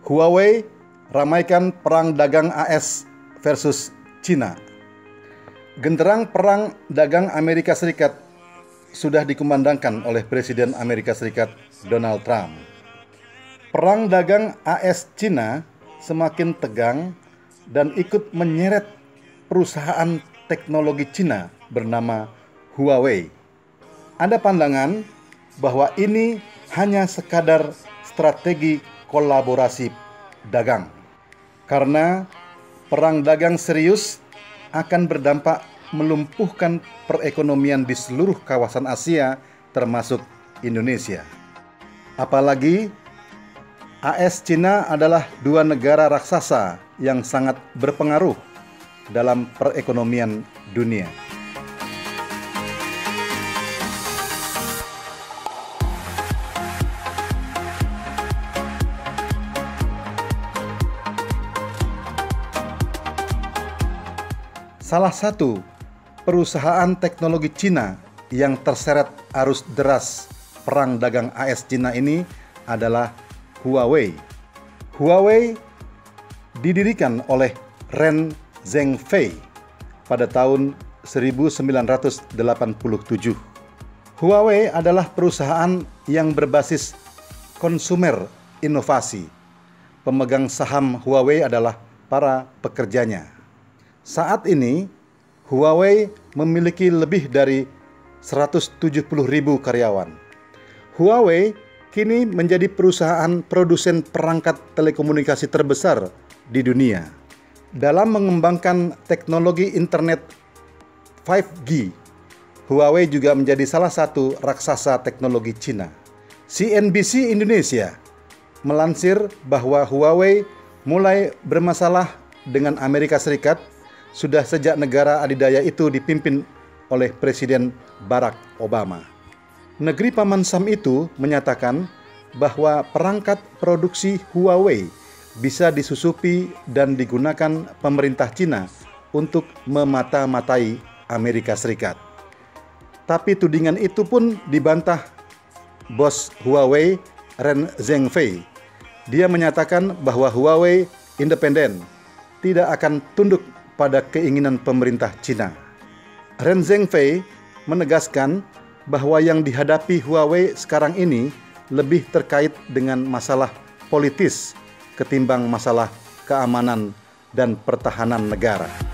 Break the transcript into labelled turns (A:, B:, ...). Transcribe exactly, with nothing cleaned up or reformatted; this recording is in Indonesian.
A: Huawei ramaikan perang dagang A S versus Cina. Genderang perang dagang Amerika Serikat sudah dikumandangkan oleh Presiden Amerika Serikat Donald Trump. Perang dagang A S Cina semakin tegang dan ikut menyeret perusahaan teknologi Cina bernama Huawei. Ada pandangan bahwa ini hanya sekadar strategi kolaborasi dagang, karena perang dagang serius akan berdampak melumpuhkan perekonomian di seluruh kawasan Asia termasuk Indonesia. Apalagi A S Cina adalah dua negara raksasa yang sangat berpengaruh dalam perekonomian dunia. Salah satu perusahaan teknologi Cina yang terseret arus deras perang dagang A S Cina ini adalah Huawei. Huawei didirikan oleh Ren Zhengfei pada tahun seribu sembilan ratus delapan puluh tujuh. Huawei adalah perusahaan yang berbasis konsumer inovasi. Pemegang saham Huawei adalah para pekerjanya. Saat ini, Huawei memiliki lebih dari seratus tujuh puluh ribu karyawan. Huawei kini menjadi perusahaan produsen perangkat telekomunikasi terbesar di dunia. Dalam mengembangkan teknologi internet lima G, Huawei juga menjadi salah satu raksasa teknologi Cina. C N B C Indonesia melansir bahwa Huawei mulai bermasalah dengan Amerika Serikat sudah sejak negara adidaya itu dipimpin oleh Presiden Barack Obama. Negeri Paman Sam itu menyatakan bahwa perangkat produksi Huawei bisa disusupi dan digunakan pemerintah Cina untuk memata-matai Amerika Serikat. Tapi tudingan itu pun dibantah bos Huawei, Ren Zhengfei. Dia menyatakan bahwa Huawei independen, tidak akan tunduk pada keinginan pemerintah Cina. Ren Zhengfei menegaskan bahwa yang dihadapi Huawei sekarang ini lebih terkait dengan masalah politis ketimbang masalah keamanan dan pertahanan negara.